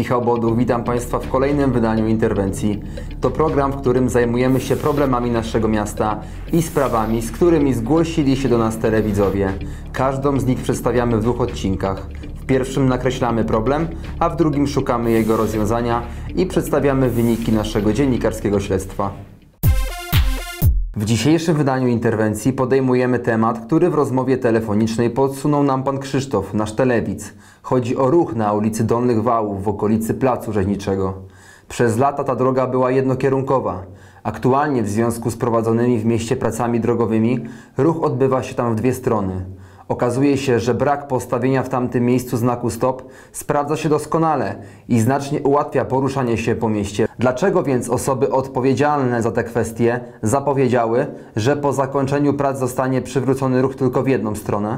Michał Boduch, witam Państwa w kolejnym wydaniu Interwencji. To program, w którym zajmujemy się problemami naszego miasta i sprawami, z którymi zgłosili się do nas telewidzowie. Każdą z nich przedstawiamy w 2 odcinkach. W pierwszym nakreślamy problem, a w drugim szukamy jego rozwiązania i przedstawiamy wyniki naszego dziennikarskiego śledztwa. W dzisiejszym wydaniu Interwencji podejmujemy temat, który w rozmowie telefonicznej podsunął nam pan Krzysztof, nasz telewidz. Chodzi o ruch na ulicy Dolnych Wałów w okolicy Placu Rzeźniczego. Przez lata ta droga była jednokierunkowa. Aktualnie w związku z prowadzonymi w mieście pracami drogowymi ruch odbywa się tam w 2 strony. Okazuje się, że brak postawienia w tamtym miejscu znaku stop sprawdza się doskonale i znacznie ułatwia poruszanie się po mieście. Dlaczego więc osoby odpowiedzialne za te kwestie zapowiedziały, że po zakończeniu prac zostanie przywrócony ruch tylko w jedną stronę?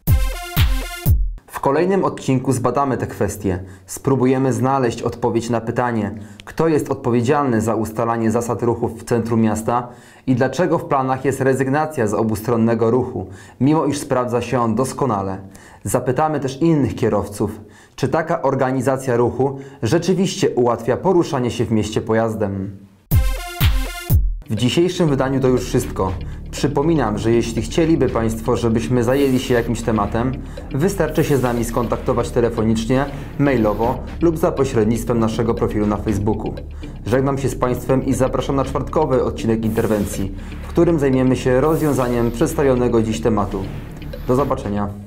W kolejnym odcinku zbadamy te kwestie. Spróbujemy znaleźć odpowiedź na pytanie, kto jest odpowiedzialny za ustalanie zasad ruchu w centrum miasta i dlaczego w planach jest rezygnacja z obustronnego ruchu, mimo iż sprawdza się on doskonale. Zapytamy też innych kierowców, czy taka organizacja ruchu rzeczywiście ułatwia poruszanie się w mieście pojazdem. W dzisiejszym wydaniu to już wszystko. Przypominam, że jeśli chcieliby Państwo, żebyśmy zajęli się jakimś tematem, wystarczy się z nami skontaktować telefonicznie, mailowo lub za pośrednictwem naszego profilu na Facebooku. Żegnam się z Państwem i zapraszam na czwartkowy odcinek Interwencji, w którym zajmiemy się rozwiązaniem przedstawionego dziś tematu. Do zobaczenia.